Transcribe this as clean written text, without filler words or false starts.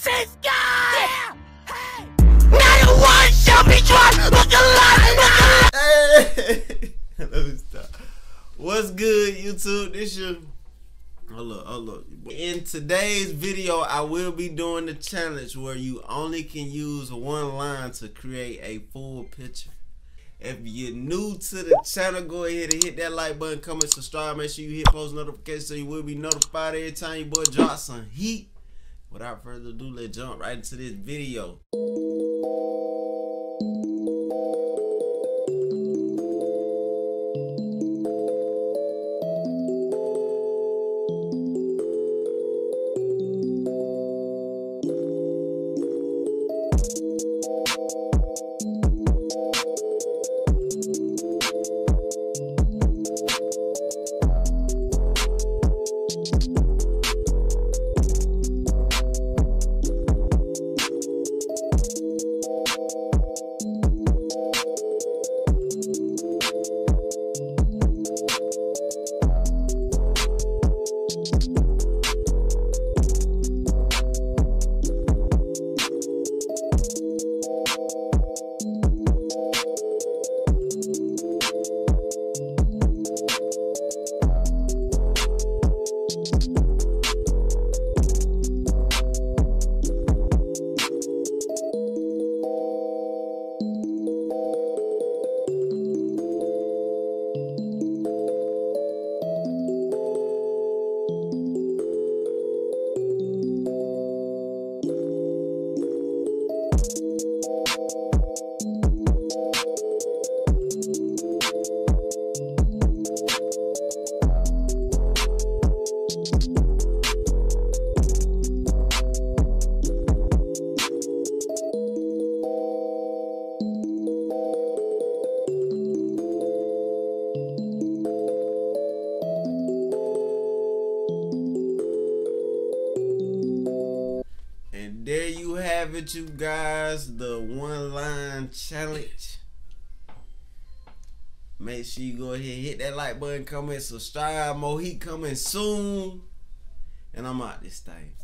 Cisco! Yeah! Hey! Not a one shall be tried! Look alive! Hey! Let me stop. What's good, YouTube? This your... Hold up. In today's video, I will be doing the challenge where you only can use one line to create a full picture. If you're new to the channel, go ahead and hit that like button, comment, subscribe. Make sure you hit post notifications so you will be notified every time your boy drops some heat. Without further ado, let's jump right into this video. There you have it, you guys, the one line challenge. Make sure you go ahead and hit that like button, comment, subscribe. More heat coming soon. And I'm out this thing.